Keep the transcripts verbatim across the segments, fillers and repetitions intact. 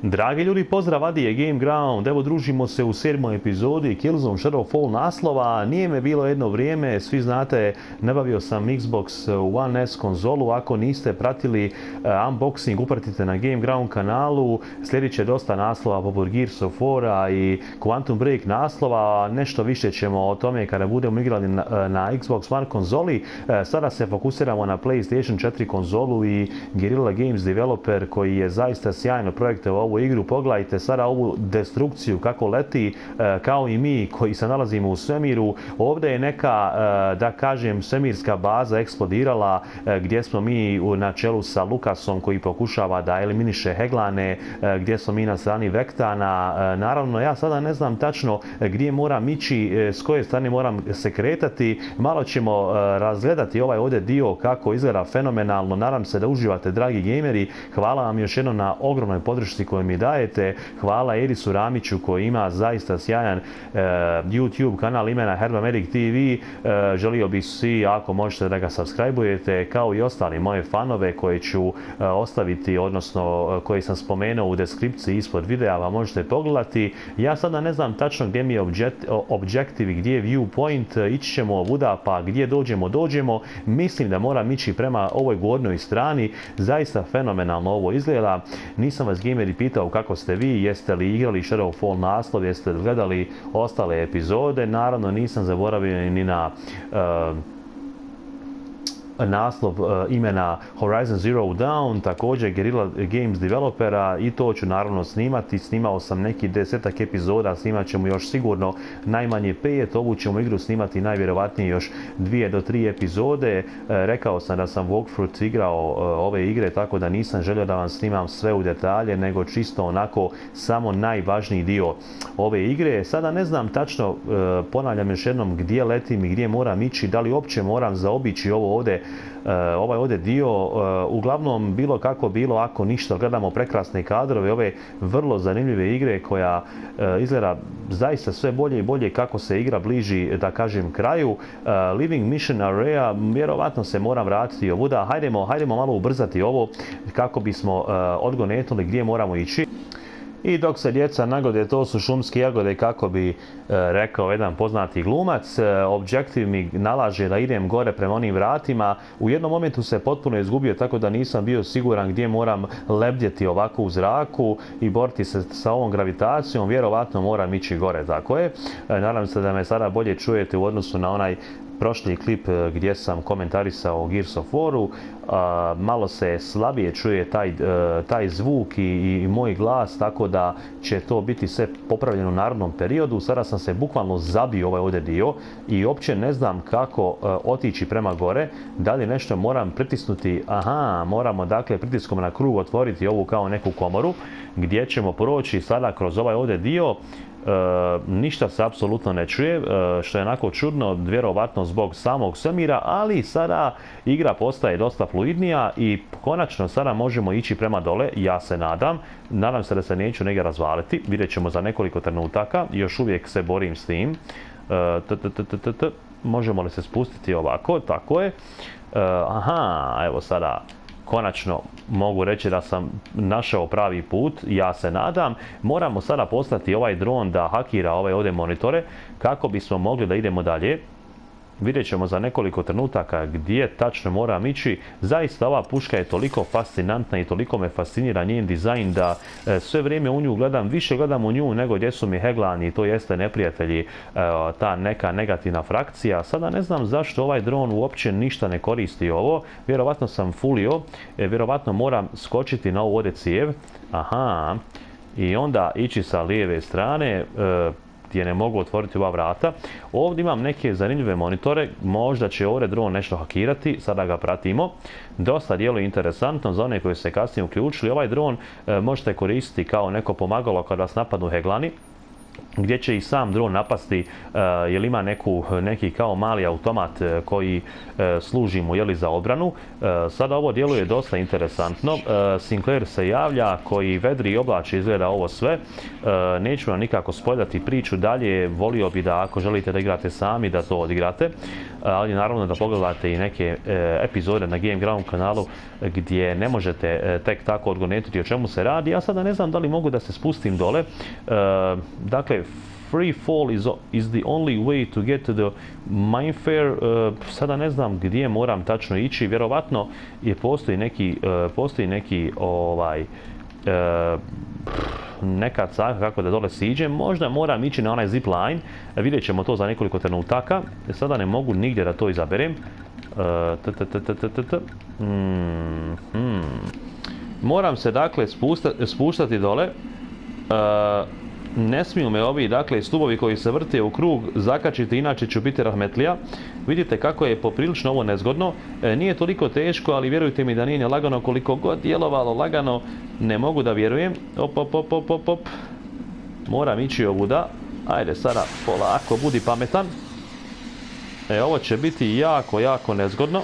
Dragi ljudi, pozdrav, Adi je Game Ground. Evo, družimo se u sedmoj epizodi Killzone Shadowfall naslova. Nije me bilo jedno vrijeme, svi znate, nabavio sam Xbox One S konzolu. Ako niste pratili uh, unboxing, upratite na Game Ground kanalu. Slijedit će dosta naslova poput Gears of War i Quantum Break naslova. Nešto više ćemo o tome kada budemo igrali na, na Xbox One konzoli. Uh, sada se fokusiramo na PlayStation četiri konzolu i Guerrilla Games developer koji je zaista sjajno projektovao ovu igru. Pogledajte sada ovu destrukciju kako leti, kao i mi koji se nalazimo u svemiru. Ovdje je neka, da kažem, svemirska baza eksplodirala gdje smo mi na čelu sa Lukasom koji pokušava da eliminiše Heglane, gdje smo mi na strani Vektana. Naravno, ja sada ne znam tačno gdje moram ići, s koje strane moram se kretati. Malo ćemo razgledati ovaj ovdje dio kako izgleda fenomenalno. Nadam se da uživate, dragi gameri. Hvala vam još jednom na ogromnoj podršci koju mi dajete. Hvala Erisu Ramiću koji ima zaista sjajan uh, YouTube kanal imena Herbamedic T V. Uh, želio bih svi, ako možete, da ga subscribe-ujete, kao i ostali moje fanove koje ću uh, ostaviti, odnosno uh, koje sam spomenuo u deskripciji ispod videa, pa možete pogledati. Ja sada ne znam tačno gdje mi je object, objective, gdje je viewpoint. Ići ćemo ovuda, pa gdje dođemo, dođemo. Mislim da moram ići prema ovoj gornjoj strani. Zaista fenomenalno ovo izgleda. Nisam vas, gameri, pitao kako ste vi, jeste li igrali Shadowfall naslov, jeste li gledali ostale epizode. Naravno, nisam zaboravio ni na uh, naslov uh, imena Horizon Zero Dawn, također Guerrilla Games developera, i to ću naravno snimati. Snimao sam neki desetak epizoda, snimat ćemo još sigurno najmanje pet. Ovu ćemo igru snimati najvjerovatnije još dvije do tri epizode. Uh, rekao sam da sam walkthrough igrao uh, ove igre, tako da nisam želio da vam snimam sve u detalje, nego čisto onako samo najvažniji dio ove igre. Sada ne znam tačno, uh, ponavljam još jednom, gdje letim i gdje moram ići, da li uopće moram zaobići ovo ovdje Uh, ovaj ovdje dio. Uh, uglavnom, bilo kako bilo, ako ništa, gledamo prekrasne kadrove ove vrlo zanimljive igre koja uh, izgleda zaista sve bolje i bolje kako se igra bliži, da kažem, kraju. Uh, Living Mission Area, vjerovatno se moram vratiti ovuda. Hajdemo, hajdemo malo ubrzati ovo kako bismo uh, odgonetnuli gdje moramo ići. I dok se djeca nagode, to su šumske jagode, kako bi e, rekao jedan poznati glumac. E, objektiv mi nalaže da idem gore prema onim vratima. U jednom momentu se potpuno izgubio, tako da nisam bio siguran gdje moram lebdjeti ovako u zraku i boriti se sa ovom gravitacijom. Vjerovatno moram ići gore, tako je. E, nadam se da me sada bolje čujete u odnosu na onaj prošli klip gdje sam komentarisao o Gears of Waru. Uh, malo se slabije čuje taj, uh, taj zvuk i, i moj glas, tako da će to biti sve popravljeno u narednom periodu. Sada sam se bukvalno zabio ovaj ovdje dio i uopće ne znam kako uh, otići prema gore. Da li nešto moram pritisnuti? Aha, moramo dakle pritiskom na krug otvoriti ovu kao neku komoru gdje ćemo proći sada kroz ovaj ovdje dio. Uh, ništa se apsolutno ne čuje, uh, što je onako čudno, vjerovatno zbog samog svemira, ali sada igra postaje dosta fluidnija i konačno sada možemo ići prema dole. Ja se nadam, nadam se da se neću negdje razvaliti, vidjet ćemo za nekoliko trenutaka. Još uvijek se borim s tim. Uh, možemo li se spustiti ovako? Tako je. Uh, aha, evo sada konačno mogu reći da sam našao pravi put, ja se nadam. Moramo sada poslati ovaj dron da hakira ove ovdje monitore kako bismo mogli da idemo dalje. Vidjet ćemo za nekoliko trenutaka gdje tačno moram ići. Zaista ova puška je toliko fascinantna i toliko me fascinira njen dizajn da e, sve vrijeme u nju gledam, više gledam u nju nego gdje su mi Heglani, to jeste neprijatelji, e, ta neka negativna frakcija. Sada ne znam zašto ovaj dron uopće ništa ne koristi ovo. Vjerovatno sam fulio, e, vjerovatno moram skočiti na ovu ovdje cijev. Aha, i onda ići sa lijeve strane, e, gdje ne mogu otvoriti ova vrata. Ovdje imam neke zanimljive monitore, možda će ovdje dron nešto hakirati, sada ga pratimo. Dosta djeluje interesantno za one koji se kasnije uključili. Ovaj dron e, možete koristiti kao neko pomagalo kada vas napadnu Heglani. gdje će i sam dron napasti, uh, jer ima neku, neki kao mali automat uh, koji uh, služi mu jeli, za obranu. Uh, sada ovo djeluje dosta interesantno. Uh, Sinclair se javlja koji vedri i oblači izgleda ovo sve. Uh, neću vam nikako spoiljati priču dalje, volio bi da ako želite da igrate sami da to odigrate. Uh, ali naravno da pogledate i neke uh, epizode na Game Ground kanalu gdje ne možete uh, tek tako odgonetiti o čemu se radi. Ja sada ne znam da li mogu da se spustim dole. Uh, dakle, Free fall is, is the only way to get to the Mindfair. Uh, sada ne znam gdje moram tačno ići. Vjerovatno je postoji neki, uh, postoji neki ovaj, uh, neka caka kako da dole siđem. Možda moram ići na onaj zip line. Vidjet ćemo to za nekoliko trenutaka. Sada ne mogu nigdje da to izaberem. Uh, mm, hmm. Moram se dakle spusta, spuštati dole. Uh, Ne smiju me ovi, dakle, stubovi koji se vrte u krug zakačiti, inače ću biti rahmetlija. Vidite kako je poprilično ovo nezgodno. E, nije toliko teško, ali vjerujte mi da nije ne lagano, koliko god djelovalo lagano, ne mogu da vjerujem. Op, op, op, op, op, op. Moram ići ovuda. Ajde, sada polako, budi pametan. E, ovo će biti jako, jako nezgodno.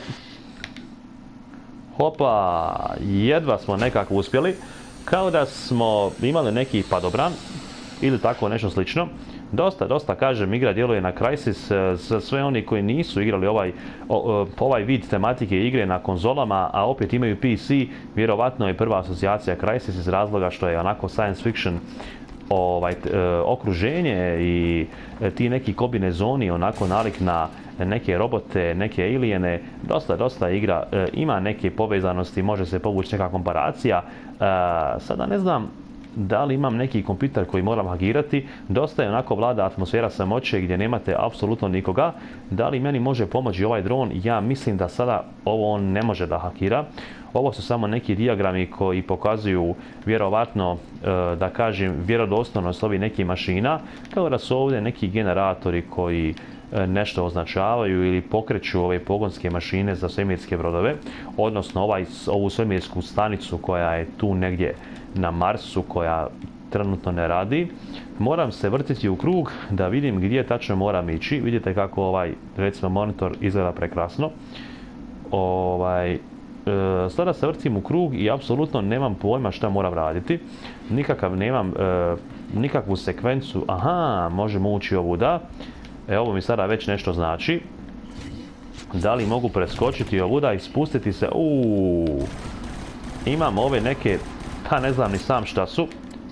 Hopa, jedva smo nekako uspjeli. Kao da smo imali neki padobran. Ili tako nešto slično. Dosta, dosta, kažem, igra djeluje na Crysis. Za sve oni koji nisu igrali ovaj, ovaj vid tematike igre na konzolama, a opet imaju P C, vjerovatno je prva asocijacija Crysis iz razloga što je onako science fiction ovaj, okruženje i ti neki kombinezoni, onako nalik na neke robote, neke alijene. Dosta, dosta igra ima neke povezanosti, može se povući neka komparacija. Sada ne znam da li imam neki kompjuter koji moram hakirati. Dosta je onako vlada atmosfera samoće gdje nemate apsolutno nikoga. Da li meni može pomoći ovaj dron? Ja mislim da sada ovo on ne može da hakira. Ovo su samo neki dijagrami koji pokazuju vjerovatno, da kažem, vjerodostojnost ovih nekih mašina, kao da su ovdje neki generatori koji nešto označavaju ili pokreću ove pogonske mašine za svemirske brodove, odnosno ovaj, ovu svemirsku stanicu koja je tu negdje na Marsu, koja trenutno ne radi. Moram se vrtiti u krug da vidim gdje tačno moram ići. Vidite kako ovaj, recimo, monitor izgleda prekrasno. Ovaj, e, sada se vrtim u krug i apsolutno nemam pojma šta moram raditi. Nikakav nemam e, nikakvu sekvencu. Aha, možemo ući ovuda. E, ovo mi sada već nešto znači. Da li mogu preskočiti ovuda i spustiti se? Uuu, imam ove neke, pa ne znam ni sam šta su.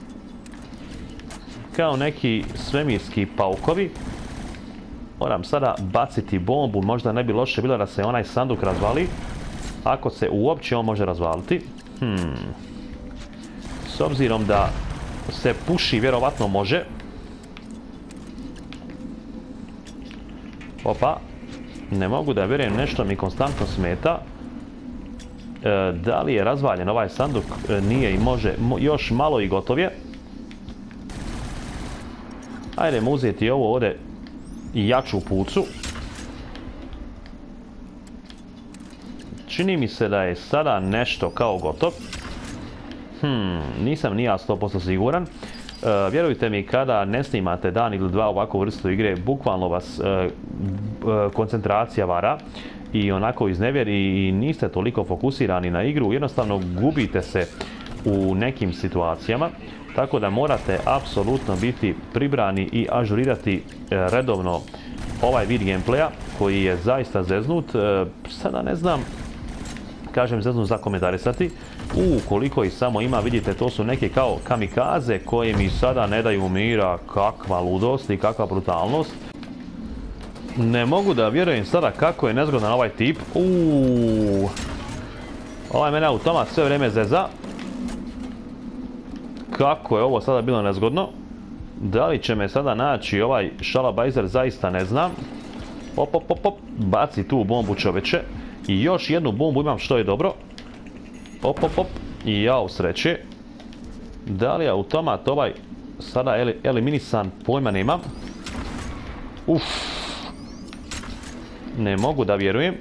Kao neki svemirski paukovi. Moram sada baciti bombu, možda ne bi loše bilo da se onaj sanduk razvali. Ako se uopće on može razvaliti. Hmm. S obzirom da se puši, vjerovatno može. Opa. Ne mogu da vjerujem, nešto mi konstantno smeta. E, da li je razvaljen ovaj sanduk? E, nije i može. Mo, još malo i gotov je. Ajdemo uzeti ovo ovdje i jaču pucu. Čini mi se da je sada nešto kao gotov. Hmm, nisam ni ja sto posto siguran. Uh, vjerujte mi, kada ne snimate dan ili dva ovakvu vrstu igre, bukvalno vas uh, uh, koncentracija vara i onako iznevjeri i niste toliko fokusirani na igru, jednostavno gubite se u nekim situacijama, tako da morate apsolutno biti pribrani i ažurirati uh, redovno ovaj vid gameplaya koji je zaista zeznut. Uh, sada ne znam, kažem zeznut za komentarisati. U, koliko ih samo ima, vidite, to su neke kao kamikaze koje mi sada ne daju mira. Kakva ludost i kakva brutalnost. Ne mogu da vjerujem sada kako je nezgodan ovaj tip. Uuu. Ovaj mene automat sve vrijeme zeza. Kako je ovo sada bilo nezgodno. Da li će me sada naći ovaj šalabajzer, zaista ne znam. Op, op, op, op. Baci tu bombu, čoveče. I još jednu bombu imam, što je dobro. Op, op, op. I ja u sreće. Da li je automat ovaj sada eliminisan, pojma nemam. Uff. Ne mogu da vjerujem.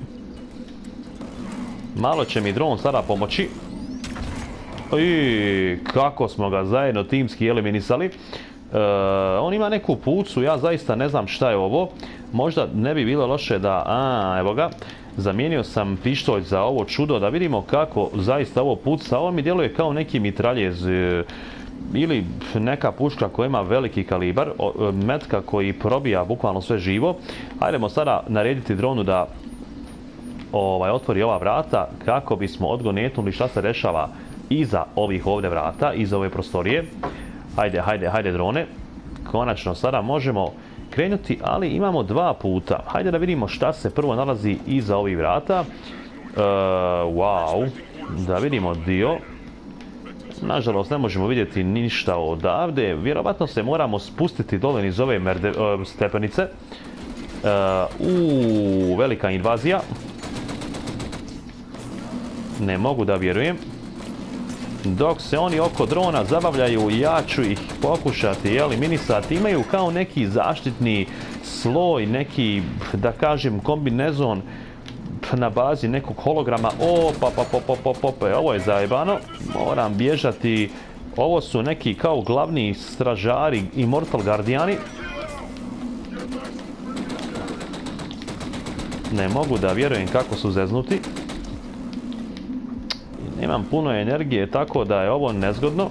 Malo će mi dron sada pomoći. I kako smo ga zajedno timski eliminisali. on ima neku pucu, ja zaista ne znam šta je ovo. Možda ne bi bilo loše da, a, evo ga, zamijenio sam pištolj za ovo čudo, da vidimo kako zaista ovo puca. Ovo mi djeluje kao neki mitraljez ili neka puška koja ima veliki kalibar, metka koji probija bukvalno sve živo. Hajdemo sada narediti dronu da ovaj, otvori ova vrata kako bismo odgonetnuli šta se dešava iza ovih ovdje vrata, iza ove prostorije. Hajde, hajde, hajde drone. Konačno sada možemo krenuti, ali imamo dva puta. Hajde da vidimo šta se prvo nalazi iza ovih vrata. Uh, wow, da vidimo dio. Nažalost ne možemo vidjeti ništa odavde. Vjerovatno se moramo spustiti dole iz ove merde, uh, stepenice. Uh, u velika invazija. Ne mogu da vjerujem. Dok se oni oko drona zabavljaju, ja ću ih pokušati eliminisati. Imaju kao neki zaštitni sloj, neki, da kažem, kombinezon na bazi nekog holograma. Opa, pa, pa, pa, pa, pa, ovo je zajebano. Moram bježati. Ovo su neki kao glavni stražari, Immortal Guardiani. Ne mogu da vjerujem kako su zeznuti. Nemam puno energije, tako da je ovo nezgodno.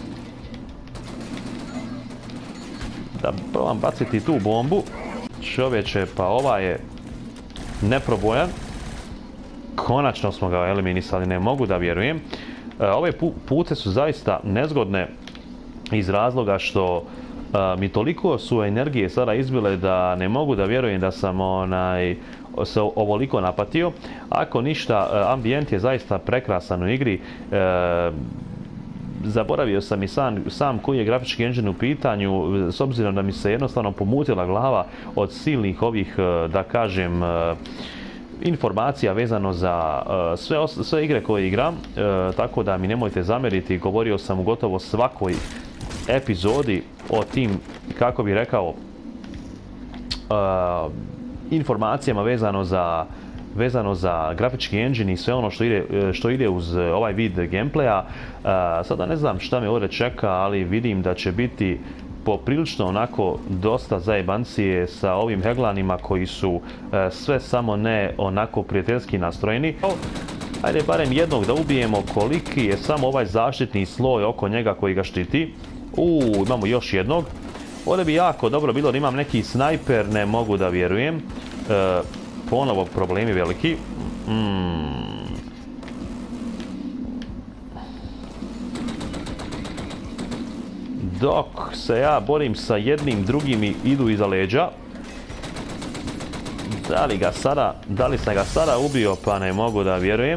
Da probam baciti tu bombu. Čovječe, pa ova je neprobojan. Konačno smo ga eliminisali, ne mogu da vjerujem. Ove pute su zaista nezgodne iz razloga što mi toliko su energije sada izbile da ne mogu da vjerujem da sam onaj... se ovoliko napatio. Ako ništa, ambijent je zaista prekrasan u igri. E, zaboravio sam i sam, sam koji je grafički engine u pitanju, s obzirom da mi se jednostavno pomutila glava od silnih ovih, da kažem, informacija vezano za uh, sve, sve igre koje igram, uh, tako da mi nemojte zameriti. Govorio sam u gotovo svakoj epizodi o tim, kako bi rekao, uh, informacijama vezano za vezano za grafički engine i sve ono što ide, što ide uz ovaj vid gameplaya. Uh, sada ne znam šta me ovdje čeka, ali vidim da će biti poprilično onako dosta zajebancije sa ovim heglanima koji su e, sve samo ne onako prijateljski nastrojeni. Ajde barem jednog da ubijemo, koliki je samo ovaj zaštitni sloj oko njega koji ga štiti. Uuu, imamo još jednog. Ovdje bi jako dobro bilo da imam neki snajper, ne mogu da vjerujem. E, ponovo problemi veliki. Mm. Dok se ja borim sa jednim, drugim i idu iza leđa. Da li ga sada, da li sam ga sada ubio, pa ne mogu da vjerujem.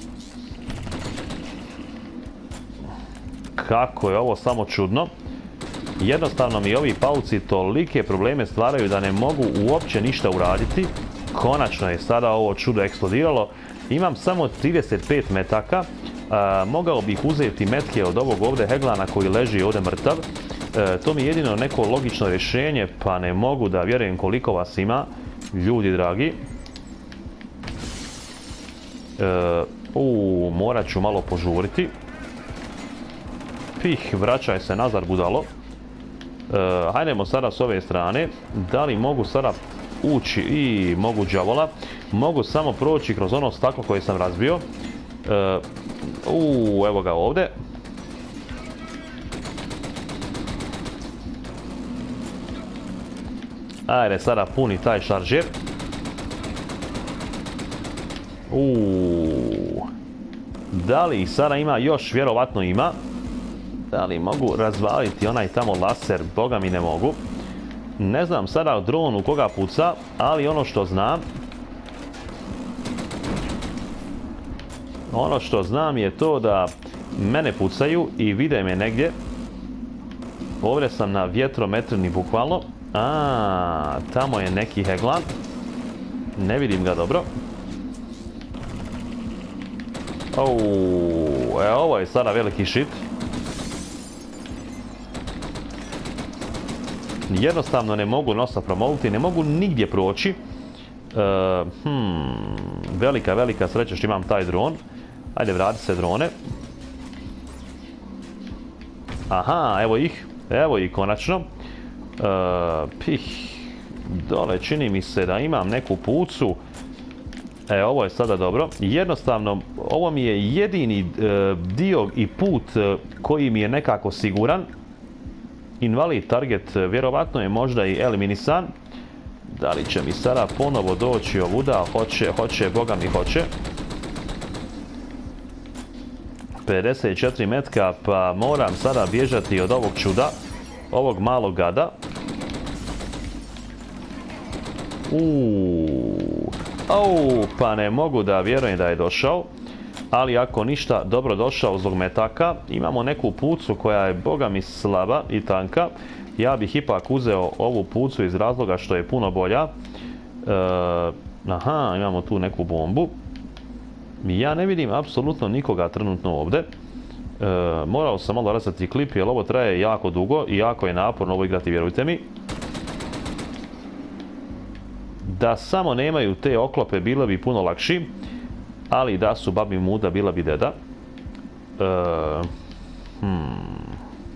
Kako je ovo samo čudno. Jednostavno mi ovi pauci tolike probleme stvaraju da ne mogu uopće ništa uraditi. Konačno je sada ovo čudo eksplodiralo. Imam samo trideset pet metaka. Uh, mogao bih uzeti metke od ovog ovdje heglana koji leži ovdje mrtav. Uh, to mi je jedino neko logično rješenje, pa ne mogu da vjerujem koliko vas ima, ljudi dragi. Uh, uh, morat ću malo požuriti. Pih, vraćaj se nazad, budalo. Uh, hajdemo sada s ove strane. Da li mogu sada ući i mogu đavola? Mogu samo proći kroz ono staklo koje sam razbio. Uh, Uuu, evo ga ovdje. Ajde, sada puni taj šaržer. Uuu. Da li sada ima još? Vjerovatno ima. Da li mogu razvaliti onaj tamo laser? Boga mi ne mogu. Ne znam sada dron u koga puca, ali ono što znam... Ono što znam je to da mene pucaju i vide me negdje. Ovdje sam na vjetrometrni bukvalno. A, tamo je neki heglan. Ne vidim ga dobro. Ouuu, e, ovo je sada veliki shit. Jednostavno ne mogu nosa promoliti, ne mogu nigdje proći. Uh, hmm, velika, velika sreća što imam taj dron. Ajde, vrati se drone. Aha, evo ih. Evo i konačno. Uh, pih. Dole čini mi se da imam neku pucu. E, ovo je sada dobro. Jednostavno, ovo mi je jedini e, dio i put e, koji mi je nekako siguran. Invalid target e, vjerovatno je možda i eliminisan. Da li će mi sada ponovo doći ovuda? Hoće, hoće, boga mi hoće. pedeset četiri metka, pa moram sada bježati od ovog čuda. Ovog malog gada. Uuuu. Au, pa ne mogu da vjerujem da je došao, ali ako ništa, dobro došao zbog metaka. Imamo neku pucu koja je boga mi slaba i tanka. Ja bih ipak uzeo ovu pucu iz razloga što je puno bolja. E, aha, imamo tu neku bombu. Ja ne vidim apsolutno nikoga trenutno ovdje. E, morao sam malo razati klip jer ovo traje jako dugo i jako je naporno ovo igrati, vjerujte mi. Da samo nemaju te oklope bilo bi puno lakši, ali da su babi muda bila bi deda. Uh, hmm.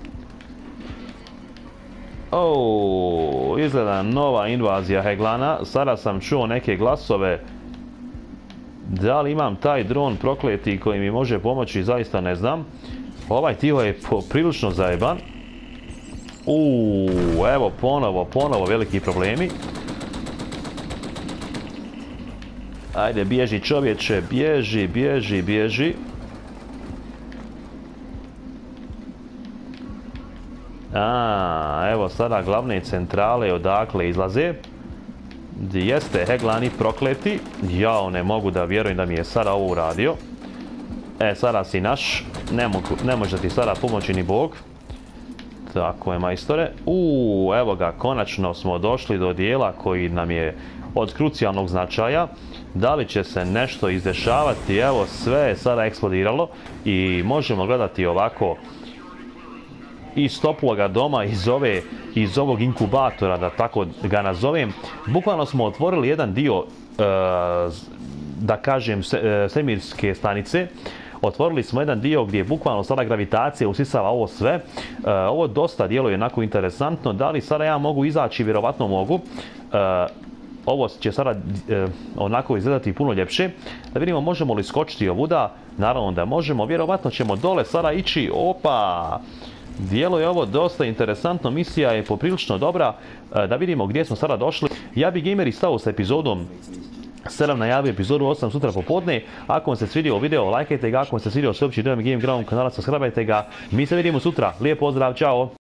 Oh, izgleda nova invazija Heglana. Sada sam čuo neke glasove. Da li imam taj dron prokleti koji mi može pomoći, zaista ne znam. Ovaj tio je poprilično zajeban. Uuu, evo ponovo, ponovo veliki problemi. Ajde, bježi čovječe, bježi, bježi, bježi. A, evo sada glavne centrale odakle izlaze. Gdje jeste Heglani prokleti. Jao, ne mogu da vjerujem da mi je sada ovo uradio. E, sada si naš. Ne, mogu, ne može ti sada pomoći ni Bog. Tako je, majstore. Uuu, evo ga, konačno smo došli do dijela koji nam je od krucijalnog značaja. Da li će se nešto izdešavati? Evo, sve je sada eksplodiralo i možemo gledati ovako iz toploga doma, iz, ove, iz ovog inkubatora, da tako ga nazovem. Bukvalno smo otvorili jedan dio, e, da kažem, svemirske stanice. Otvorili smo jedan dio gdje je bukvalno sada gravitacija usisava ovo sve. E, ovo dosta djeluje onako interesantno. Da li sada ja mogu izaći? Vjerovatno mogu. E, Ovo će sada e, onako izgledati puno ljepše. Da vidimo možemo li skočiti ovuda. Naravno da možemo. Vjerovatno ćemo dole sada ići. Opa! Djeluje ovo dosta interesantno. Misija je poprilično dobra. E, da vidimo gdje smo sada došli. Ja bi gameri stao sa epizodom sedam, najavio epizodu osam sutra popodne. Ako vam se svidio video, lajkajte ga. Ako vam se svidio sveopći Game Ground kanala, subscribeajte ga. Mi se vidimo sutra. Lijep pozdrav, čao!